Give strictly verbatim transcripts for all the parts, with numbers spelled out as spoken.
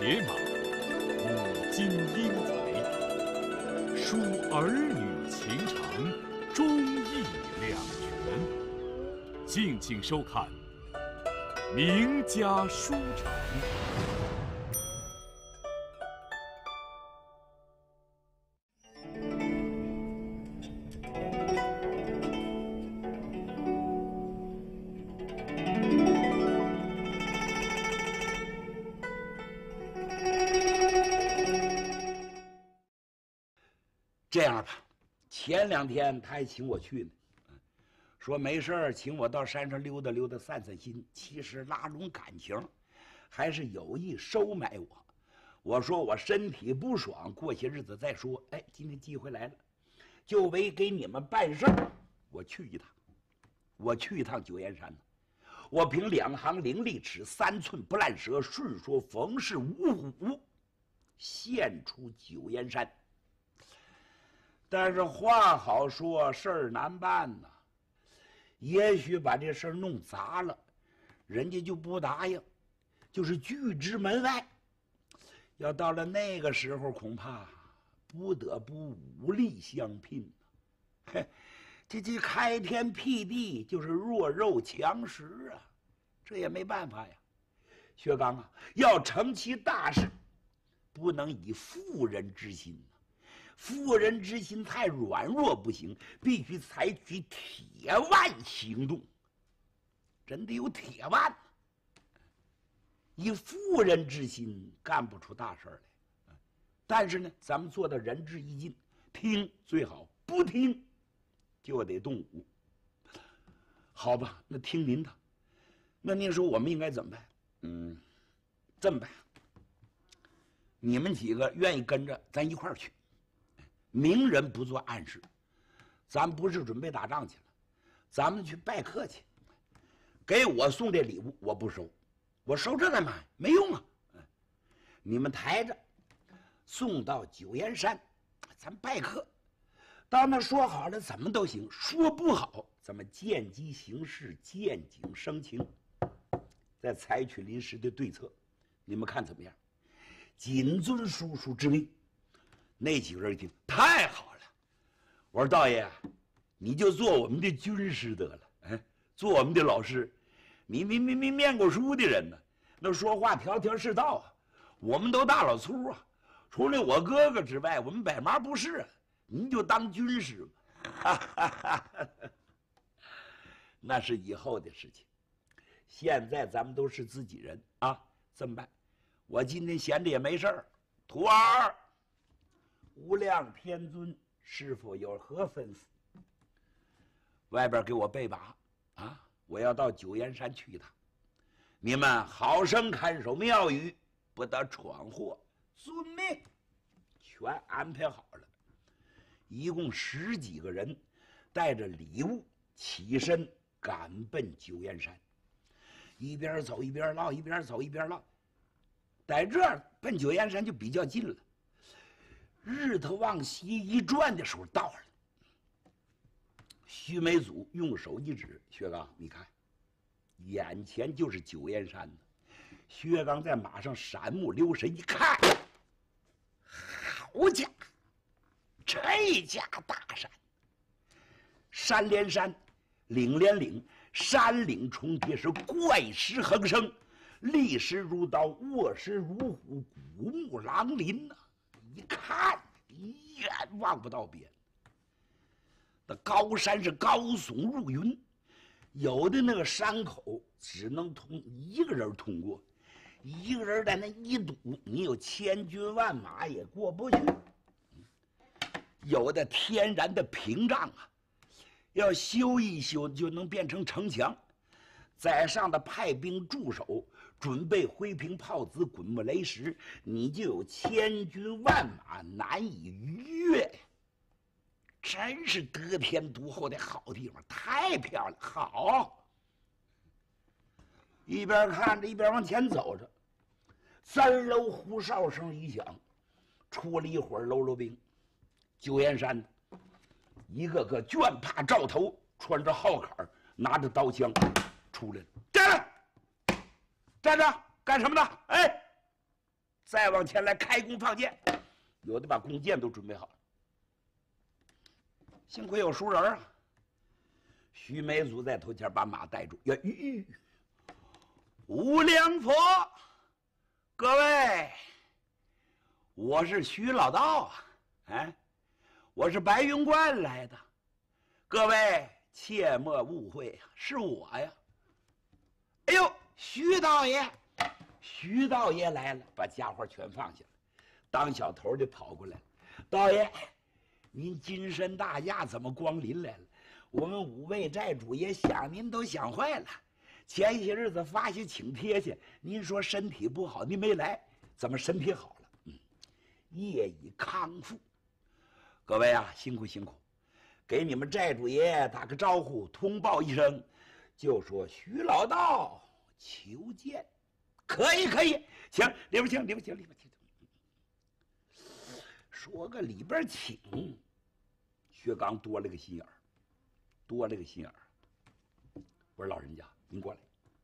铁马，舞金英才，书儿女情长，忠义两全。敬请收看《名家书城》。 这样吧，前两天他还请我去呢，说没事儿，请我到山上溜达溜达，散散心。其实拉拢感情，还是有意收买我。我说我身体不爽，过些日子再说。哎，今天机会来了，就为给你们办事儿，我去一趟。我去一趟九岩山呢，我凭两行伶俐齿，三寸不烂舌，顺说冯氏五虎，现出九岩山。但是话好说，事儿难办呐。也许把这事儿弄砸了，人家就不答应，就是拒之门外。要到了那个时候，恐怕不得不武力相拼。嘿，这这开天辟地就是弱肉强食啊，这也没办法呀。薛刚啊，要成其大事，不能以妇人之心。妇人之心太软弱不行，必须采取铁腕行动。真得有铁腕，以妇人之心干不出大事来。但是呢，咱们做到仁至义尽，听最好，不听就得动武。好吧，那听您的。那您说我们应该怎么办？嗯，这么办，你们几个愿意跟着咱一块儿去。明人不做暗事，咱不是准备打仗去了，咱们去拜客去。给我送这礼物我不收，我收这干嘛？没用啊！你们抬着送到九岩山，咱拜客。到那说好了怎么都行，说不好咱们见机行事，见景生情，再采取临时的对策。你们看怎么样？谨遵叔叔之命。那几个人一听，太好了！我说道爷，你就做我们的军师得了，哎，做我们的老师。你你你你念过书的人呢，那说话条条是道啊。我们都大老粗啊，除了我哥哥之外，我们百麻不是啊。您就当军师吧，那是以后的事情。现在咱们都是自己人啊，这么办？我今天闲着也没事儿，徒儿。无量天尊是否有何吩咐？外边给我备把啊！我要到九岩山去一趟，你们好生看守庙宇，不得闯祸。遵命，全安排好了。一共十几个人，带着礼物起身赶奔九岩山，一边走一边唠，一边走一边唠。在这儿奔九岩山就比较近了。日头往西一转的时候到了，须眉祖用手一指：“薛刚，你看，眼前就是九岩山呢。”薛刚在马上闪目留神一看，好家伙，这家大山，山连山，岭连岭，山岭重叠，是怪石横生，立石如刀，卧石如虎，古木狼林呐、啊！一看一眼望不到边，那高山是高耸入云，有的那个山口只能通一个人通过，一个人在那一堵，你有千军万马也过不去。有的天然的屏障啊，要修一修就能变成城墙，在上的派兵驻守，准备灰瓶炮子、滚木雷石，你就有千军万马难以逾越。真是得天独厚的好地方，太漂亮！好，一边看着一边往前走着，三楼呼哨声一响，出了一伙喽啰兵，九岩山的，一个个绢帕罩头，穿着号坎，拿着刀枪出来了。站着，站着，干什么呢？哎， 再往前来开弓放箭，有的把弓箭都准备好了。幸亏有熟人啊！徐梅祖在头前把马带住。呀，吁！无量佛，各位，我是徐老道啊！哎，我是白云观来的，各位切莫误会呀，是我呀！哎呦，徐道爷，徐道爷来了，把家伙全放下了，当小头的跑过来了。道爷，您金身大驾，怎么光临来了？我们五位寨主也想您都想坏了。前些日子发些请帖去，您说身体不好，您没来，怎么身体好了？嗯，业已康复。各位啊，辛苦辛苦，给你们寨主爷打个招呼，通报一声，就说徐老道求见。可以可以，请里边请，里边请，里边请。说个里边请，薛刚多了个心眼儿，多了个心眼儿。我说老人家，您过来。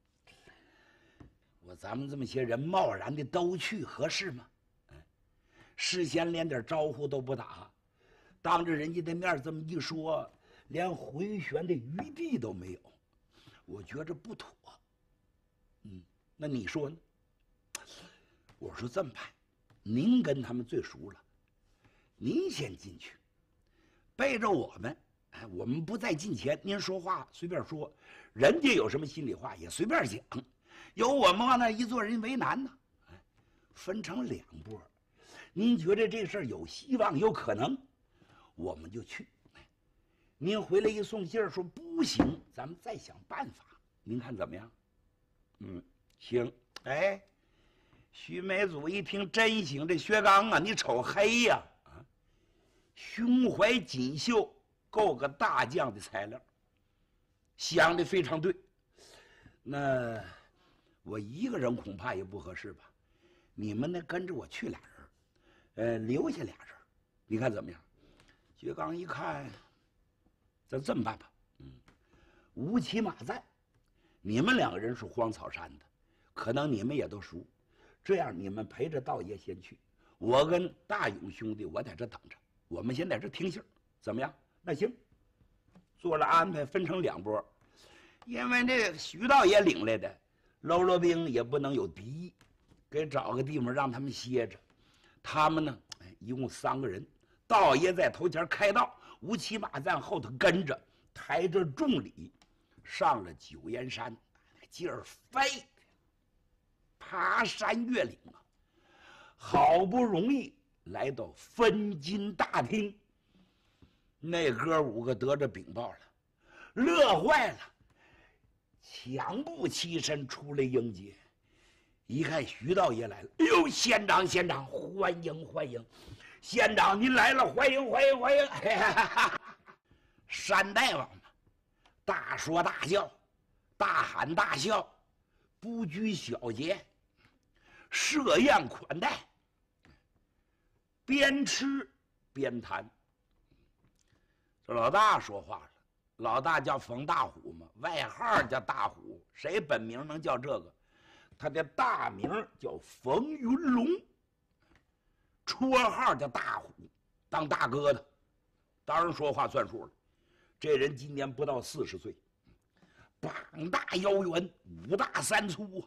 我咱们这么些人贸然的都去合适吗？嗯，事先连点招呼都不打，当着人家的面这么一说，连回旋的余地都没有，我觉着不妥。嗯，那你说呢？我说这么办，您跟他们最熟了，您先进去，背着我们。哎，我们不在近前，您说话随便说，人家有什么心里话也随便讲，有我们往那一坐，人为难呢。哎，分成两波，您觉得这事儿有希望、有可能，我们就去。您回来一送信儿说不行，咱们再想办法，您看怎么样？嗯，行。哎，徐梅祖一听真行，这薛刚啊，你瞅黑呀啊，胸怀锦绣。够个大将的材料，想的非常对。那我一个人恐怕也不合适吧？你们呢，跟着我去俩人，呃，留下俩人，你看怎么样？薛刚一看，咱这么办吧，嗯，乌骑马赞，你们两个人是荒草山的，可能你们也都熟，这样你们陪着道爷先去，我跟大勇兄弟我在这等着，我们先在这听信儿，怎么样？那行，做了安排，分成两拨，因为这徐道爷领来的喽啰兵也不能有敌意，给找个地方让他们歇着。他们呢，哎，一共三个人，道爷在头前开道，乌骑马在后头跟着，抬着重礼，上了九岩山，劲儿飞，爬山越岭啊，好不容易来到分金大厅。那哥五个得着禀报了，乐坏了，抢步起身出来迎接。一看徐道爷来了，哎呦，县长县长，欢迎欢迎，县长您来了，欢迎欢迎欢迎！山大王嘛，大说大叫，大喊大笑，不拘小节，设宴款待，边吃边谈。老大说话了，老大叫冯大虎嘛，外号叫大虎，谁本名能叫这个？他的大名叫冯云龙，绰号叫大虎，当大哥的，当然说话算数了。这人今年不到四十岁，膀大腰圆，五大三粗啊！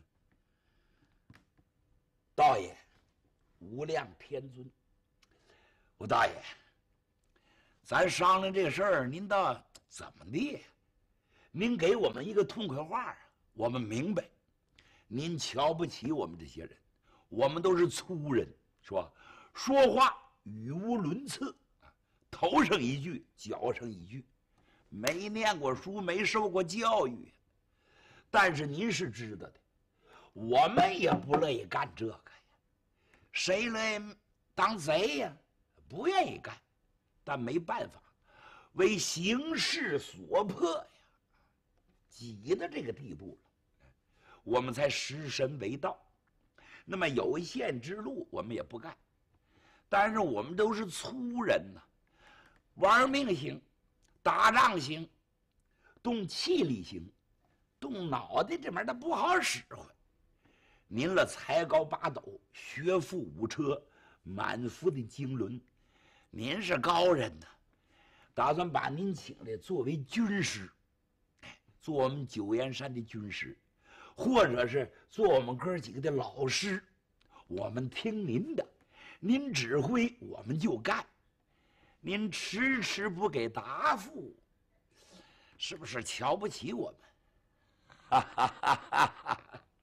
道爷，无量天尊，我大爷。咱商量这事儿，您倒怎么的？您给我们一个痛快话啊！我们明白，您瞧不起我们这些人，我们都是粗人，是吧？说话语无伦次，头上一句，脚上一句，没念过书，没受过教育。但是您是知道的，我们也不乐意干这个呀，谁乐意当贼呀？不愿意干。但没办法，为形势所迫呀，挤到这个地步了，我们才实身为道。那么有限之路，我们也不干。但是我们都是粗人呐，玩命行，打仗行，动气力行，动脑袋这门的不好使唤。 您了才高八斗，学富五车，满腹的经纶，您是高人呐，打算把您请来作为军师，做我们九岩山的军师，或者是做我们哥几个的老师，我们听您的，您指挥我们就干。您迟迟不给答复，是不是瞧不起我们？哈哈哈哈哈！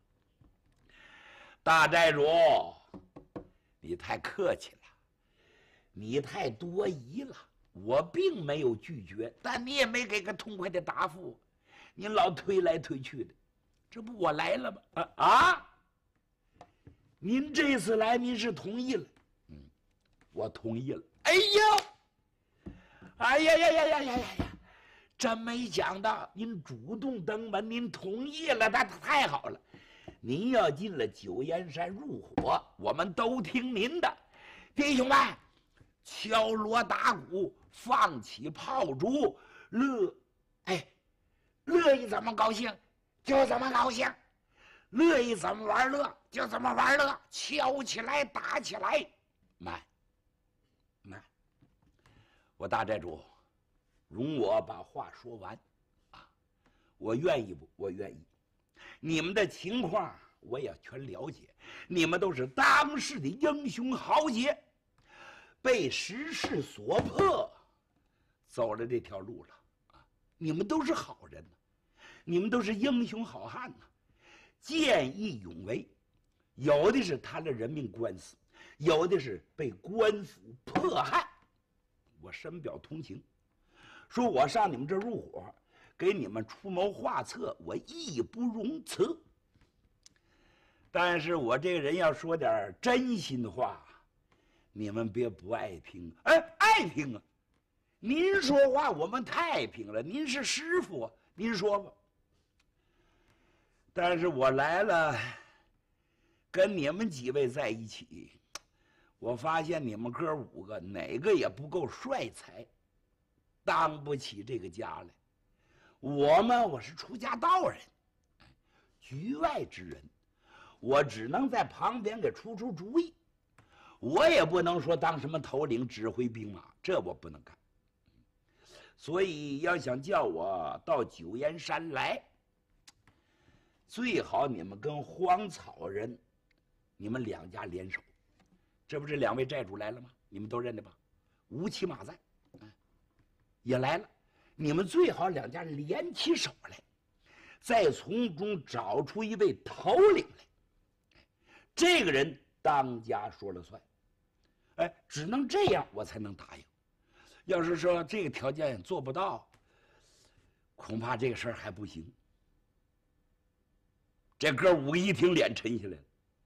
大寨主，你太客气了，你太多疑了。我并没有拒绝，但你也没给个痛快的答复，您老推来推去的，这不我来了吗？啊啊！您这次来，您是同意了？嗯，我同意了。哎呦，哎呀呀呀呀呀呀呀！真没想到您主动登门，您同意了，那太好了。您要进了九岩山入伙，我们都听您的，弟兄们，敲锣打鼓，放起炮竹，乐，哎，乐意怎么高兴就怎么高兴，乐意怎么玩乐就怎么玩乐，敲起来，打起来，慢，慢，我大寨主，容我把话说完，啊，我愿意不？我愿意。你们的情况我也全了解，你们都是当世的英雄豪杰，被时势所迫，走了这条路了啊！你们都是好人呐，你们都是英雄好汉呐，见义勇为。有的是贪了人命官司，有的是被官府迫害。我深表同情，说我上你们这入伙，给你们出谋划策，我义不容辞。但是我这个人要说点真心话，你们别不爱听。哎，爱听啊！您说话我们太平了，您是师傅啊，您说吧。但是我来了，跟你们几位在一起，我发现你们哥五个哪个也不够帅才，当不起这个家来。我嘛，我是出家道人，局外之人，我只能在旁边给出出主意，我也不能说当什么头领指挥兵马，这我不能干。所以要想叫我到九岩山来，最好你们跟荒草人，你们两家联手。这不是两位寨主来了吗？你们都认得吧？吴起马在，嗯，也来了。你们最好两家联起手来，再从中找出一位头领来。这个人当家说了算，哎，只能这样我才能答应。要是说这个条件做不到，恐怕这个事儿还不行。这哥五个一听，脸沉下来了。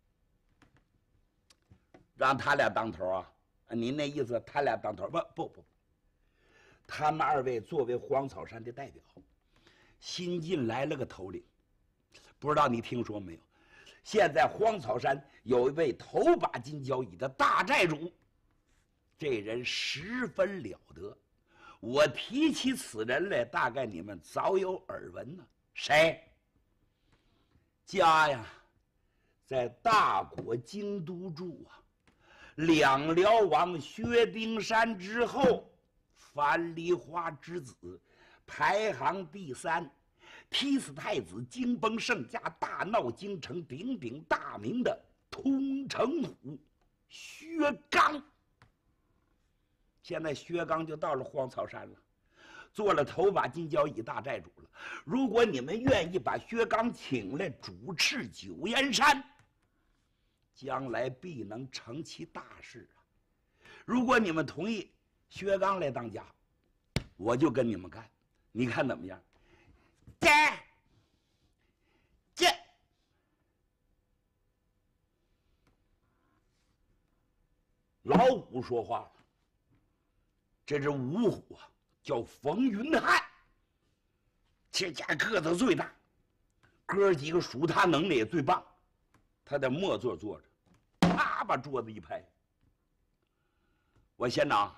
让他俩当头啊？您那意思，他俩当头？不不不，他们二位作为荒草山的代表，新进来了个头领，不知道你听说没有？现在荒草山有一位头把金交椅的大寨主，这人十分了得。我提起此人来，大概你们早有耳闻呢。谁？家呀，在大国京都住啊。两辽王薛丁山之后，樊梨花之子，排行第三，踢死太子，惊崩圣驾，大闹京城，鼎鼎大名的通城虎薛刚。现在薛刚就到了荒草山了，做了头把金交椅大寨主了。如果你们愿意把薛刚请来主持九岩山，将来必能成其大事啊！如果你们同意薛刚来当家，我就跟你们干，你看怎么样？这这老五说话了，这只五虎啊，叫冯云汉，这家个子最大，哥几个数他能力也最棒。他在末座坐着，啪把桌子一拍。我县长，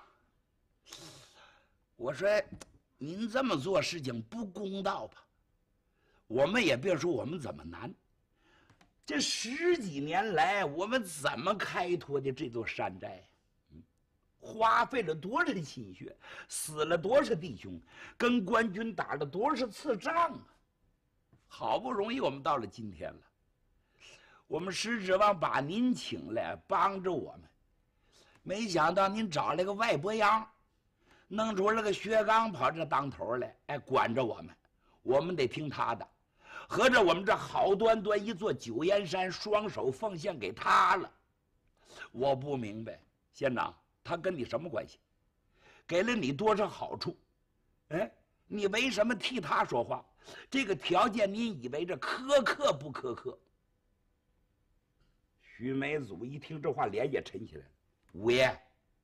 我说您这么做事情不公道吧？我们也别说我们怎么难， 这十几年来，我们怎么开拓的这座山寨？嗯，花费了多少的心血，死了多少弟兄，跟官军打了多少次仗啊！好不容易我们到了今天了，我们是指望把您请来帮着我们，没想到您找了个外伯样，弄出了个薛刚跑这当头来，哎，管着我们，我们得听他的。合着我们这好端端一座九岩山，双手奉献给他了。我不明白，县长，他跟你什么关系？给了你多少好处？哎，你为什么替他说话？这个条件，您以为这苛刻不苛刻？徐梅祖一听这话，脸也沉起来了。五爷，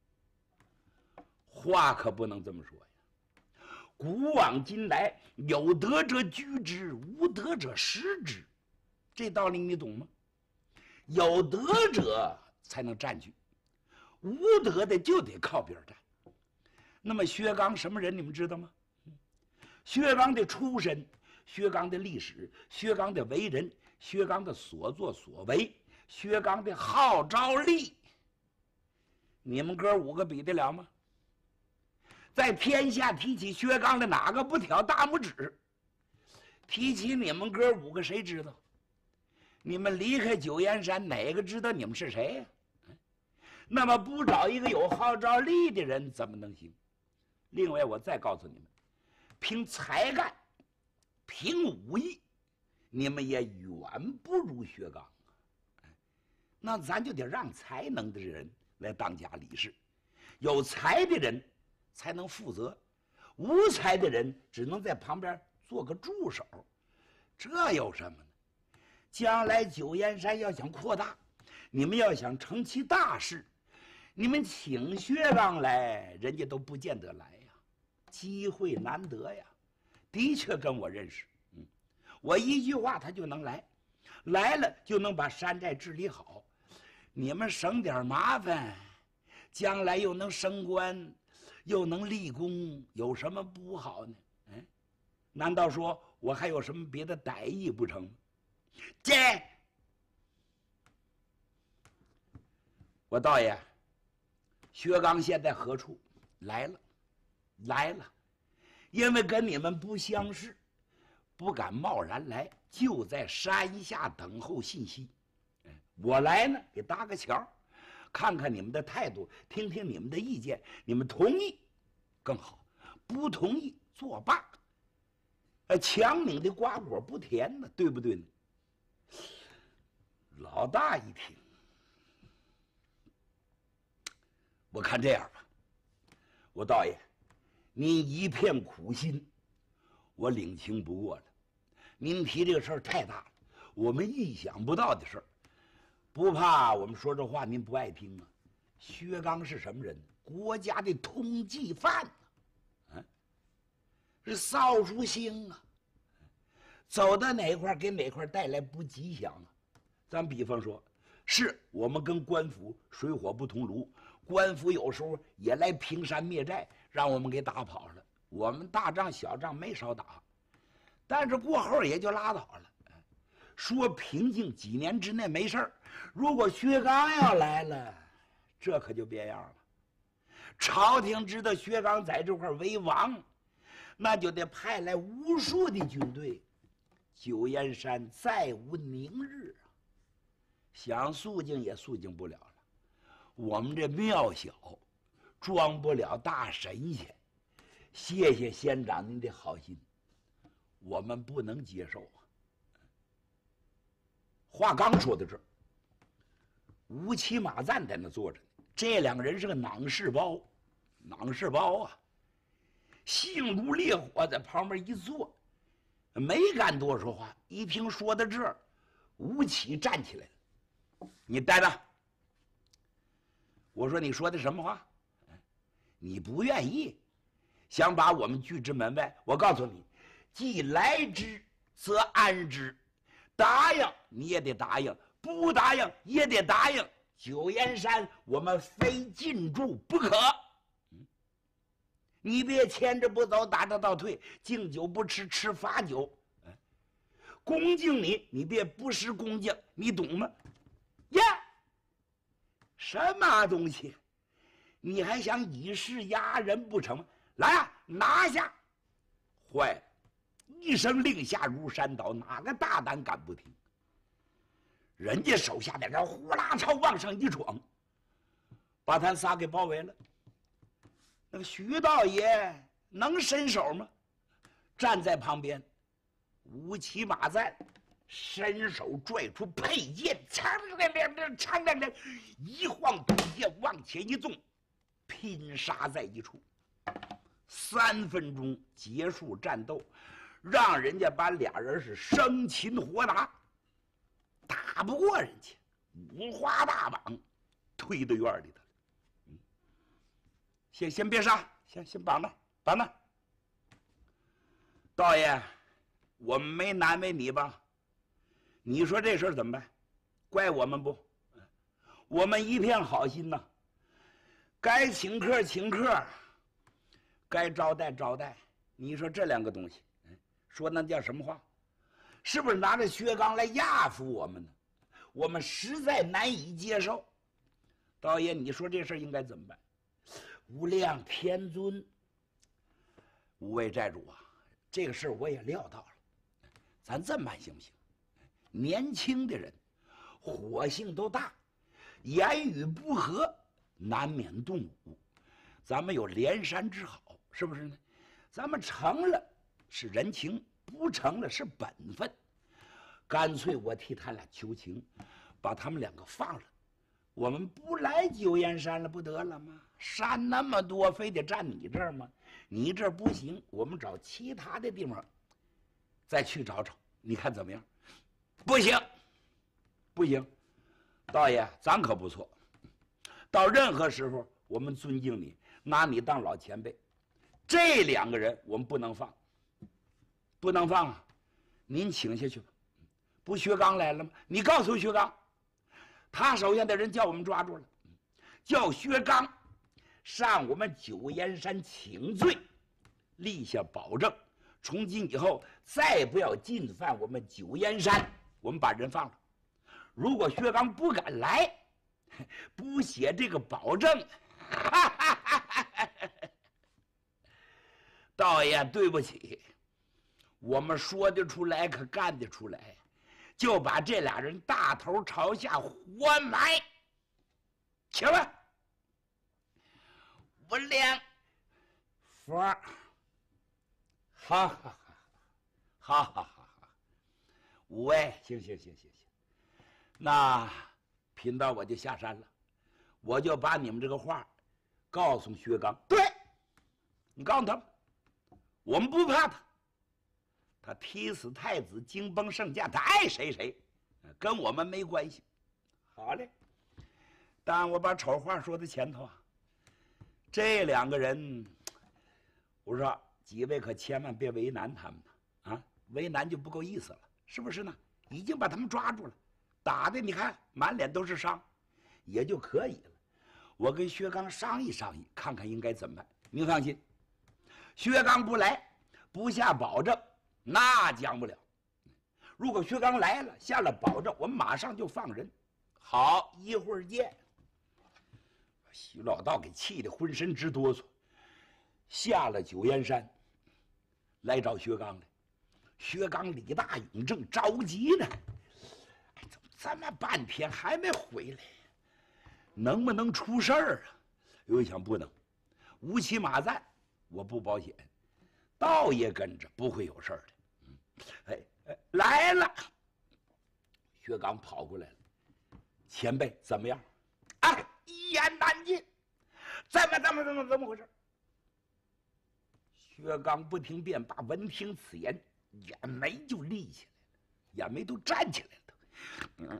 话可不能这么说呀。古往今来，有德者居之，无德者失之，这道理你懂吗？有德者才能占据，无德的就得靠边站。那么薛刚什么人，你们知道吗？薛刚的出身，薛刚的历史，薛刚的为人，薛刚的所作所为，薛刚的号召力，你们哥五个比得了吗？在天下提起薛刚的，哪个不挑大拇指？提起你们哥五个，谁知道？你们离开九岩山，哪个知道你们是谁呀？那么不找一个有号召力的人，怎么能行？另外，我再告诉你们，凭才干，凭武艺，你们也远不如薛刚。那咱就得让才能的人来当家理事，有才的人才能负责，无才的人只能在旁边做个助手，这有什么呢？将来九岩山要想扩大，你们要想成其大事，你们请薛刚来，人家都不见得来呀，机会难得呀。的确跟我认识，嗯，我一句话他就能来，来了就能把山寨治理好，你们省点麻烦，将来又能升官，又能立功，有什么不好呢？嗯，难道说我还有什么别的歹意不成？这，我道爷，薛刚现在何处？来了，来了，因为跟你们不相识，不敢贸然来，就在山下等候信息。我来呢，给搭个桥，看看你们的态度，听听你们的意见，你们同意更好，不同意作罢。呃，强拧的瓜果不甜呢，对不对呢？老大一听，我看这样吧，我道爷，您一片苦心，我领情不过了。您提这个事儿太大了，我们意想不到的事儿，不怕我们说这话您不爱听吗？薛刚是什么人？国家的通缉犯啊，是扫帚星啊，走到哪块给哪块带来不吉祥啊。咱比方说，是我们跟官府水火不同炉，官府有时候也来平山灭寨，让我们给打跑了。我们大仗小仗没少打，但是过后也就拉倒了。说平静几年之内没事儿，如果薛刚要来了，这可就变样了。朝廷知道薛刚在这块为王，那就得派来无数的军队，九岩山再无宁日啊！想肃静也肃静不了了。我们这庙小，装不了大神仙。谢谢县长您的好心，我们不能接受啊。话刚说到这儿，吴起马赞在那坐着呢。这两个人是个囊事包，囊事包啊，性如烈火，在旁边一坐，没敢多说话。一听说到这儿，吴起站起来了：“你待着！我说你说的什么话？你不愿意，想把我们拒之门外。我告诉你，既来之则安之，答应你也得答应，不答应也得答应。九岩山我们非进驻不可。你别牵着不走，打着倒退，敬酒不吃吃罚酒。 恭敬你，你别不识恭敬，你懂吗？呀，什么东西？你还想以势压人不成吗？来啊，拿下！坏了，一声令下如山倒，哪个大胆敢不听？人家手下的人呼啦朝往上一闯，把他仨给包围了。那个徐道爷能伸手吗？站在旁边，乌骑马在，伸手拽出佩剑，长亮亮的，长亮亮，一晃宝剑往前一纵，拼杀在一处。三分钟结束战斗，让人家把俩人是生擒活拿，打不过人家，五花大绑，推到院里头。嗯，先先别杀，先先绑那，绑那。道爷，我们没难为你吧？你说这事儿怎么办？怪我们不？我们一片好心呐，该请客请客，该招待招待。你说这两个东西，说那叫什么话？是不是拿着薛刚来压服我们呢？我们实在难以接受。道爷，你说这事儿应该怎么办？无量天尊，五位寨主啊，这个事儿我也料到了。咱这么办行不行？年轻的人，火性都大，言语不合，难免动武。咱们有连山之好，是不是呢？咱们成了是人情，不成了是本分。干脆我替他俩求情，把他们两个放了。我们不来九堰山了，不得了吗？山那么多，非得站你这儿吗？你这儿不行，我们找其他的地方再去找找，你看怎么样？不行，不行，道爷，咱可不错。到任何时候，我们尊敬你，拿你当老前辈。这两个人我们不能放，不能放啊！您请下去吧。不，薛刚来了吗？你告诉薛刚，他手下的人叫我们抓住了，叫薛刚上我们九堰山请罪，立下保证，从今以后再不要进犯我们九堰山。我们把人放了。如果薛刚不敢来，不写这个保证，哈哈哈哈，道爷对不起，我们说得出来可干得出来，就把这俩人大头朝下活埋。请问无量佛，哈哈哈，哈哈哈。五位，行行行行行，那贫道我就下山了，我就把你们这个话告诉薛刚。对，你告诉他吧，我们不怕他，他踢死太子，惊崩圣驾，他爱谁谁，跟我们没关系。好嘞，但我把丑话说在前头啊，这两个人，我说几位可千万别为难他们呢，啊，为难就不够意思了。是不是呢？已经把他们抓住了，打的你看满脸都是伤，也就可以了。我跟薛刚商议商议，看看应该怎么办。您放心，薛刚不来，不下保证，那讲不了。如果薛刚来了，下了保证，我们马上就放人。好，一会儿见。徐老道给气得浑身直哆嗦，下了九堰山，来找薛刚来。薛刚、李大勇正着急呢，哎，怎么这么半天还没回来？能不能出事儿啊？我想不能，乌骑马在，我不保险。道爷跟着，不会有事儿的。嗯，哎哎，来了！薛刚跑过来了，前辈怎么样？哎，一言难尽。怎么怎么怎么怎么回事？薛刚不听便罢，闻听此言。眼眉就立起来了，眼眉都站起来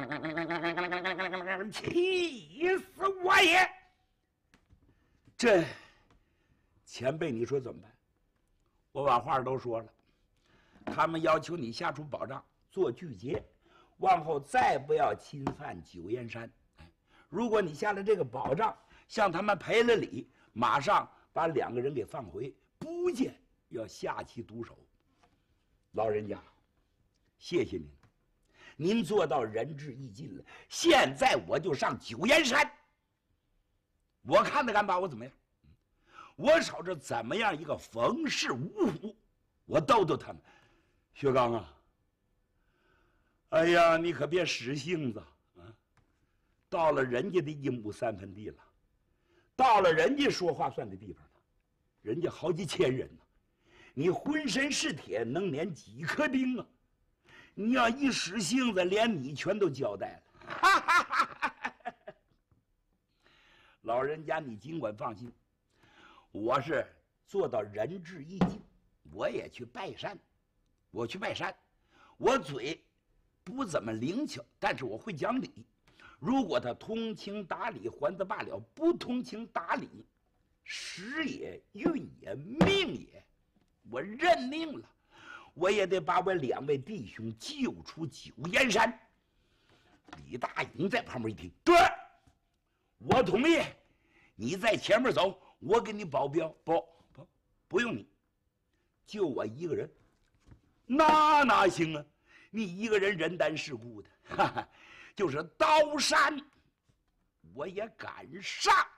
了，气死我也！这前辈，你说怎么办？我把话都说了，他们要求你下出保障，做拒绝，往后再不要侵犯九堰山。如果你下了这个保障，向他们赔了礼，马上把两个人给放回，不见要下其毒手。老人家， 谢谢您，您做到仁至义尽了。现在我就上九岩山，我看他敢把我怎么样？我瞅着怎么样一个冯氏五虎，我逗逗他们。薛刚啊，哎呀，你可别使性子啊！到了人家的一亩三分地了，到了人家说话算的地方了，人家好几千人呢，你浑身是铁，能撵几颗兵啊？你要一使性子，连你全都交代了。哈哈哈哈哈！老人家，你尽管放心，我是做到仁至义尽，我也去拜山，我去拜山，我嘴不怎么灵巧，但是我会讲理。如果他通情达理，还则罢了；不通情达理，时也、运也、命也，我认命了。我也得把我两位弟兄救出九岩山。李大勇在旁边一听，对，我同意，你在前面走，我给你保镖。不不，不用你，就我一个人，那哪行啊？你一个人人单势孤的，哈哈，就是刀山，我也敢上。